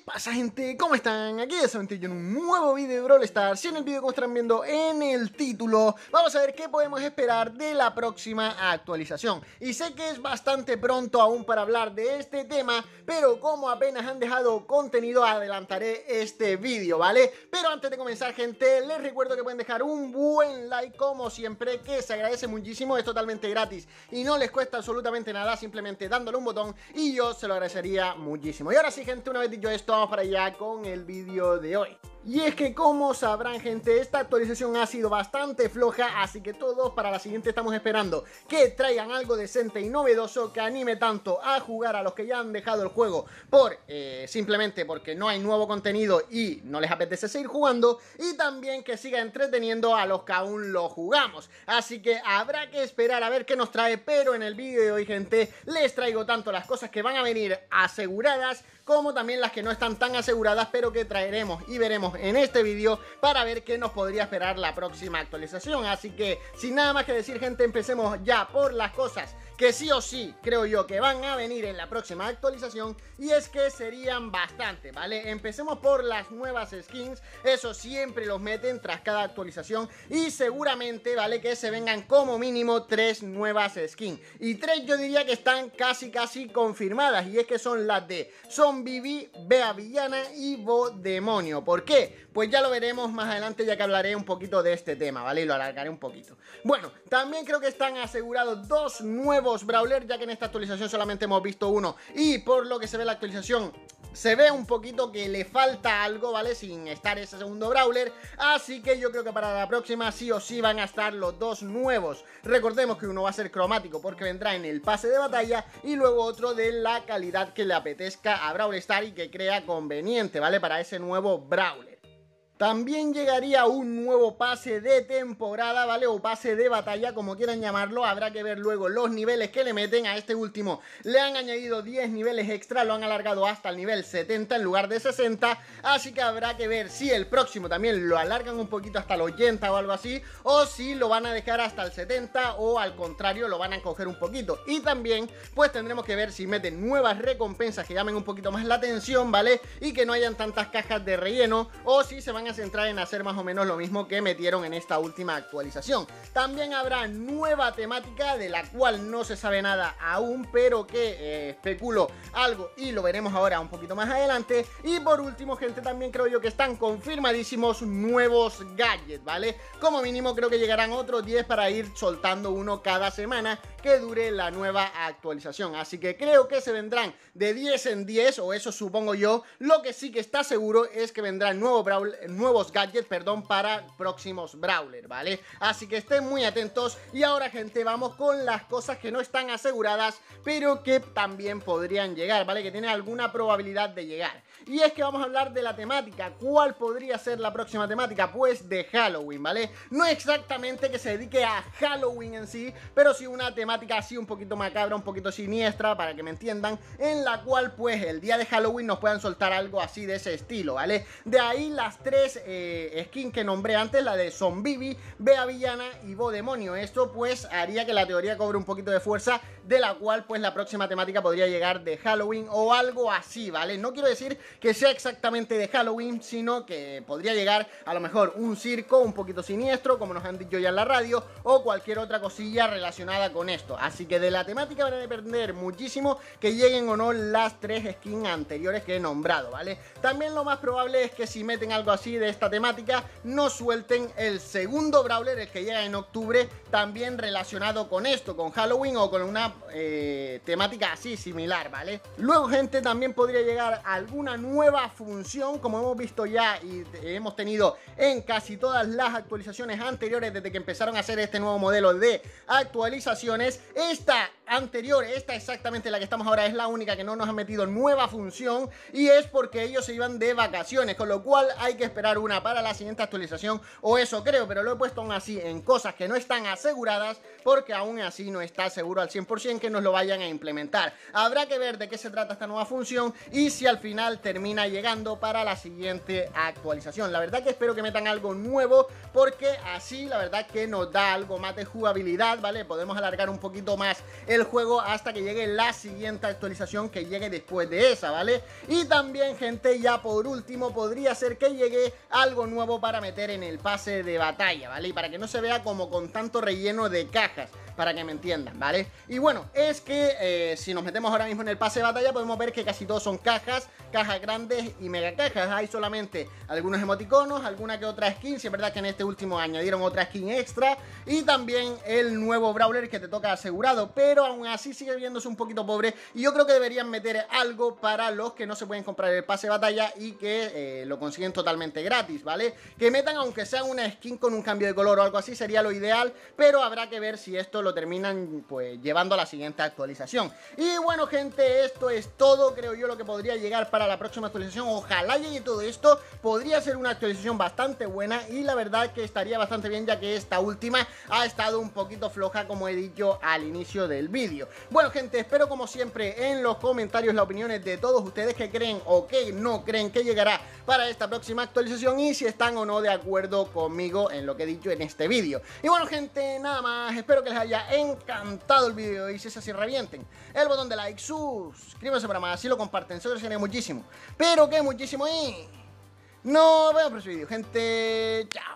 pasa, gente? ¿Cómo están? Aquí es Aventillo en un nuevo vídeo de Brawl Stars. Y en el vídeo, como estarán viendo en el título, vamos a ver qué podemos esperar de la próxima actualización. Y sé que es bastante pronto aún para hablar de este tema, pero como apenas han dejado contenido, adelantaré este vídeo, ¿vale? Pero antes de comenzar, gente, les recuerdo que pueden dejar un buen like, como siempre, que se agradece muchísimo, es totalmente gratis y no les cuesta absolutamente nada, simplemente dándole un botón y yo se lo agradecería muchísimo. Y ahora sí, gente, una vez dicho esto, vamos para allá con el vídeo de hoy. Y es que, como sabrán, gente, esta actualización ha sido bastante floja, así que todos para la siguiente estamos esperando que traigan algo decente y novedoso que anime tanto a jugar a los que ya han dejado el juego por simplemente porque no hay nuevo contenido y no les apetece seguir jugando, y también que siga entreteniendo a los que aún lo jugamos. Así que habrá que esperar a ver qué nos trae, pero en el vídeo de hoy, gente, les traigo tanto las cosas que van a venir aseguradas como también las que no están tan aseguradas, pero que traeremos y veremos en este vídeo para ver qué nos podría esperar la próxima actualización. Así que, sin nada más que decir, gente, empecemos ya por las cosas que sí o sí creo yo que van a venir en la próxima actualización, y es que serían bastante, ¿vale? Empecemos por las nuevas skins. Eso siempre los meten tras cada actualización y seguramente, ¿vale?, que se vengan como mínimo 3 nuevas skins, y 3 yo diría que están casi confirmadas, y es que son las de Zombie, Bea Villana y Bo Demonio. ¿Por qué? Pues ya lo veremos más adelante, ya que hablaré un poquito de este tema, ¿vale? Y lo alargaré un poquito. Bueno, también creo que están asegurados 2 nuevos brawlers, ya que en esta actualización solamente hemos visto uno, y por lo que se ve en la actualización se ve un poquito que le falta algo, ¿vale? Sin estar ese segundo brawler, así que yo creo que para la próxima sí o sí van a estar los 2 nuevos. Recordemos que uno va a ser cromático porque vendrá en el pase de batalla, y luego otro de la calidad que le apetezca a Brawl Stars y que crea conveniente, ¿vale? Para ese nuevo brawler. También llegaría un nuevo pase de temporada, ¿vale? O pase de batalla, como quieran llamarlo. Habrá que ver luego los niveles que le meten. A este último le han añadido 10 niveles extra, lo han alargado hasta el nivel 70 en lugar de 60. Así que habrá que ver si el próximo también lo alargan un poquito hasta el 80 o algo así, o si lo van a dejar hasta el 70, o al contrario lo van a coger un poquito. Y también pues tendremos que ver si meten nuevas recompensas que llamen un poquito más la atención, ¿vale? Y que no hayan tantas cajas de relleno, o si se van a centrar en hacer más o menos lo mismo que metieron en esta última actualización. También habrá nueva temática de la cual no se sabe nada aún, pero que especulo algo y lo veremos ahora un poquito más adelante. Y por último, gente, también creo yo que están confirmadísimos nuevos gadgets, ¿vale? Como mínimo creo que llegarán otros 10 para ir soltando uno cada semana que dure la nueva actualización. Así que creo que se vendrán de 10 en 10, o eso supongo yo. Lo que sí que está seguro es que vendrán nuevos gadgets, para próximos brawlers, ¿vale? Así que estén muy atentos. Y ahora, gente, vamos con las cosas que no están aseguradas, pero que también podrían llegar, ¿vale? Que tienen alguna probabilidad de llegar. Y es que vamos a hablar de la temática. ¿Cuál podría ser la próxima temática? Pues de Halloween, ¿vale? No exactamente que se dedique a Halloween en sí, pero sí una temática así un poquito macabra, un poquito siniestra, para que me entiendan, en la cual pues el día de Halloween nos puedan soltar algo así de ese estilo, ¿vale? De ahí las 3 skins que nombré antes, la de Zombie, Bea Villana y Bo Demonio. Esto pues haría que la teoría cobre un poquito de fuerza, de la cual pues la próxima temática podría llegar de Halloween o algo así, ¿vale? No quiero decir que sea exactamente de Halloween, sino que podría llegar a lo mejor un circo un poquito siniestro, como nos han dicho ya en la radio, o cualquier otra cosilla relacionada con esto. Así que de la temática van a depender muchísimo que lleguen o no las 3 skins anteriores que he nombrado, ¿vale? También lo más probable es que si meten algo así de esta temática, no suelten el segundo brawler, el que llega en octubre, también relacionado con esto, con Halloween o con una temática así similar, ¿vale? Luego, gente, también podría llegar alguna nueva función, como hemos visto ya y hemos tenido en casi todas las actualizaciones anteriores desde que empezaron a hacer este nuevo modelo de actualizaciones. Esta anterior, esta exactamente la que estamos ahora, es la única que no nos ha metido nueva función, y es porque ellos se iban de vacaciones, con lo cual hay que esperar una para la siguiente actualización, o eso creo, pero lo he puesto aún así en cosas que no están aseguradas, porque aún así no está seguro al 100% que nos lo vayan a implementar. Habrá que ver de qué se trata esta nueva función y si al final termina llegando para la siguiente actualización. La verdad que espero que metan algo nuevo, porque así la verdad que nos da algo más de jugabilidad, ¿vale? Podemos alargar un poquito más el juego hasta que llegue la siguiente actualización que llegue después de esa, ¿vale? Y también, gente, ya por último, podría ser que llegue algo nuevo para meter en el pase de batalla, ¿vale? Y para que no se vea como con tanto relleno de cajas, para que me entiendan, ¿vale? Y bueno, es que si nos metemos ahora mismo en el pase de batalla podemos ver que casi todos son cajas grandes y mega cajas. Hay solamente algunos emoticonos, alguna que otra skin, si es verdad que en este último añadieron otra skin extra, y también el nuevo Brawler que te toca asegurado, pero aún así sigue viéndose un poquito pobre, y yo creo que deberían meter algo para los que no se pueden comprar el pase de batalla y que lo consiguen totalmente gratis, ¿vale? Que metan aunque sea una skin con un cambio de color o algo así, sería lo ideal, pero habrá que ver si esto lo terminan pues llevando a la siguiente actualización. Y bueno, gente, esto es todo, creo yo, lo que podría llegar para la próxima actualización. Ojalá llegue todo esto, podría ser una actualización bastante buena y la verdad que estaría bastante bien, ya que esta última ha estado un poquito floja, como he dicho al inicio del vídeo. Bueno, gente, espero como siempre en los comentarios las opiniones de todos ustedes, que creen o que no creen que llegará para esta próxima actualización y si están o no de acuerdo conmigo en lo que he dicho en este vídeo. Y bueno, gente, nada más, espero que les haya encantado el vídeo y si es así, revienten el botón de like, suscríbanse para más, así lo comparten, se lo muchísimo, pero que muchísimo, y nos vemos en el próximo vídeo, gente. Chao.